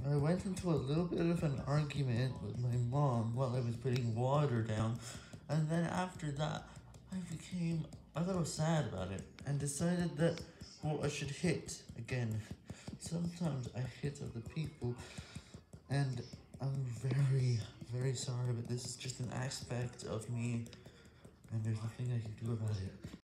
I went into a little bit of an argument with my mom while I was putting water down, and then after that, I became a little sad about it, and decided that, well, I should hit again. Sometimes I hit other people, and I'm very sorry, but this is just an aspect of me, and there's nothing I can do about it.